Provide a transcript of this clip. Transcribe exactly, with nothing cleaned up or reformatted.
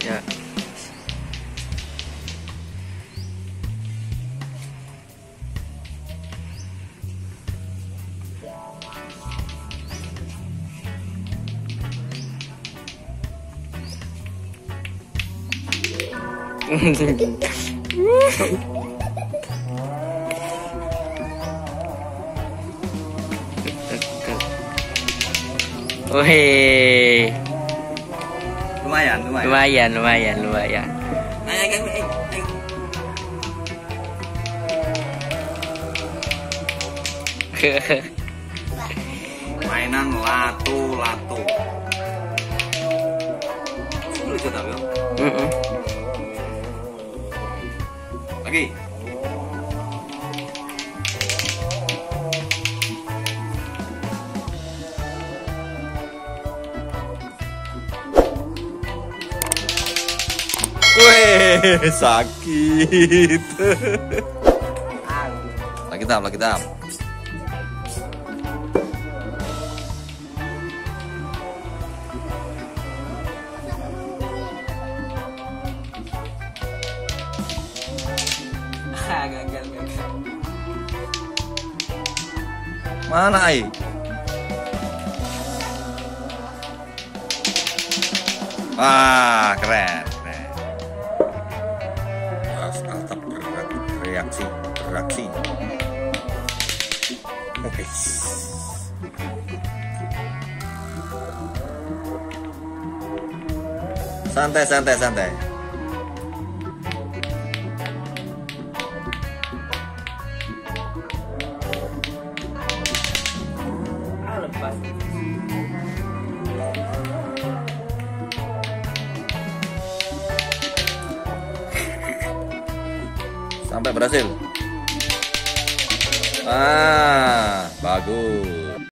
Ya. Wih, Lumayan, lumayan. lumayan, lumayan, lumayan. Ayo, ayo, ayo, ayo. Mainan lato-lato. Sulit ya tapi. Mm-mm. Oke. Weh, sakit. Lagi tap, lagi tap. Gagal, gagal. Mana ai? Ah, keren, keren. Harus tetap bereaksi, bereaksi. Oke. Santai, santai, santai. Ah, lepas. Sampai berhasil. Ah, bagus.